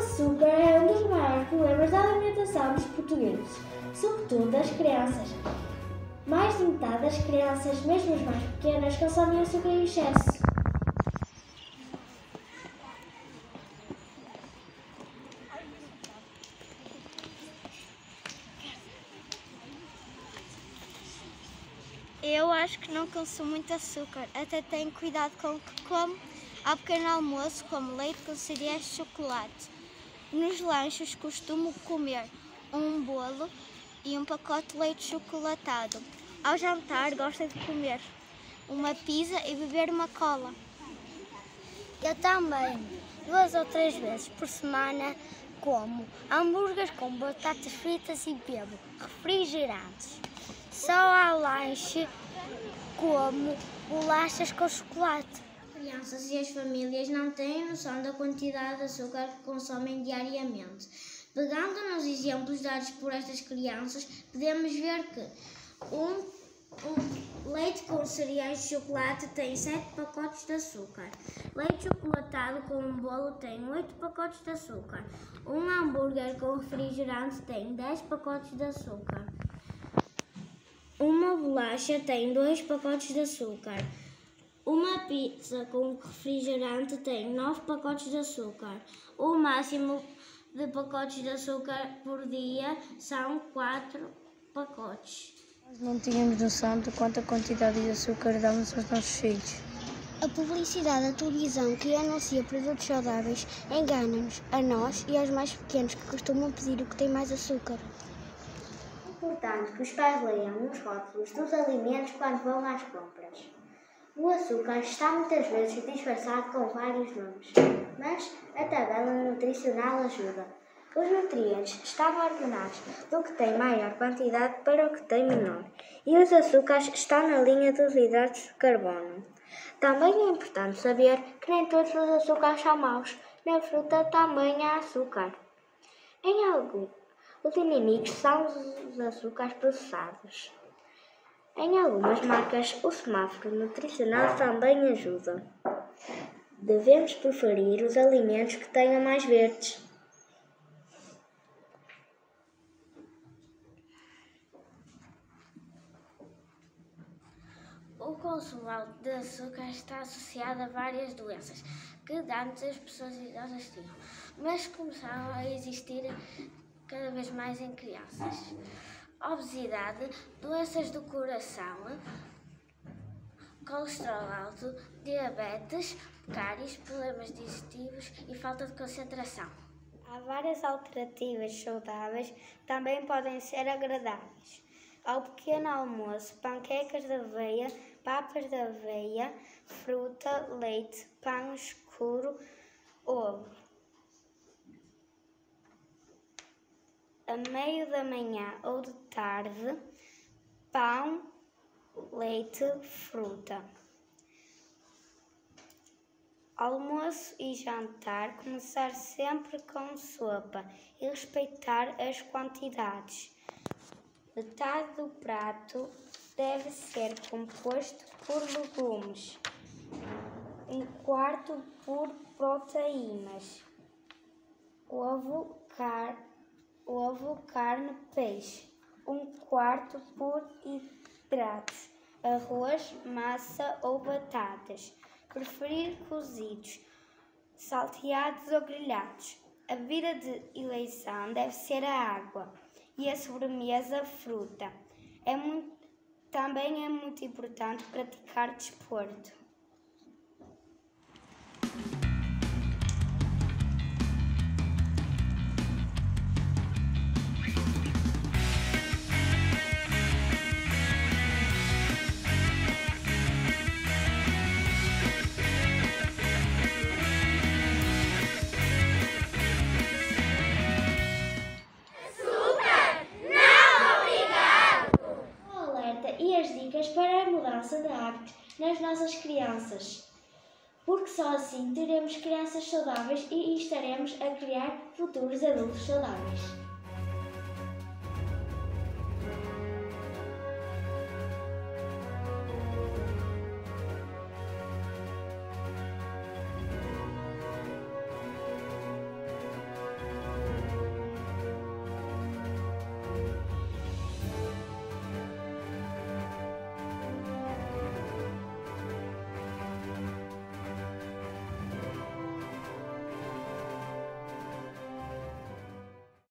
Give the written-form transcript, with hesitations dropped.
açúcar é um dos maiores problemas da alimentação dos portugueses, sobretudo das crianças. Mais de metade das crianças, mesmo as mais pequenas, consomem açúcar em excesso. Eu acho que não consumo muito açúcar, até tenho cuidado com o que como. Ao pequeno almoço, como leite com cereais e chocolate. Nos lanches costumo comer um bolo e um pacote de leite chocolatado. Ao jantar gosto de comer uma pizza e beber uma cola. Eu também, 2 ou 3 vezes por semana, como hambúrgueres com batatas fritas e bebo refrigerantes. Só ao lanche como bolachas com chocolate. As crianças e as famílias não têm noção da quantidade de açúcar que consomem diariamente. Pegando nos exemplos dados por estas crianças, podemos ver que um leite com cereais de chocolate tem 7 pacotes de açúcar. Leite chocolatado com um bolo tem 8 pacotes de açúcar. Um hambúrguer com refrigerante tem 10 pacotes de açúcar. Uma bolacha tem 2 pacotes de açúcar. Uma pizza com refrigerante tem 9 pacotes de açúcar. O máximo de pacotes de açúcar por dia são 4 pacotes. Nós não tínhamos noção de quanta quantidade de açúcar damos aos nossos filhos. A publicidade da televisão que anuncia produtos saudáveis engana-nos, a nós e aos mais pequenos que costumam pedir o que tem mais açúcar. É importante que os pais leiam os rótulos dos alimentos quando vão às compras. O açúcar está muitas vezes disfarçado com vários nomes, mas a tabela nutricional ajuda. Os nutrientes estão ordenados do que tem maior quantidade para o que tem menor, e os açúcares estão na linha dos hidratos de carbono. Também é importante saber que nem todos os açúcares são maus. Na fruta também há açúcar. Os inimigos são os açúcares processados. Em algumas marcas, o semáforo nutricional também ajuda. Devemos preferir os alimentos que tenham mais verdes. O consumo alto de açúcar está associado a várias doenças que antes as pessoas idosas tinham, mas começaram a existir cada vez mais em crianças. Obesidade, doenças do coração, colesterol alto, diabetes, cáries, problemas digestivos e falta de concentração. Há várias alternativas saudáveis que também podem ser agradáveis. Ao pequeno almoço, panquecas de aveia, papas de aveia, fruta, leite, pão escuro, ovo. A meio da manhã ou de tarde, pão, leite, fruta. Almoço e jantar, começar sempre com sopa e respeitar as quantidades. Metade do prato deve ser composto por legumes, um quarto por proteínas, ovo, carne, peixe, um quarto por hidratos, arroz, massa ou batatas, preferir cozidos, salteados ou grelhados. A bebida de eleição deve ser a água e a sobremesa fruta. Também é muito importante praticar desporto. E as dicas para a mudança de hábitos nas nossas crianças, porque só assim teremos crianças saudáveis e estaremos a criar futuros adultos saudáveis.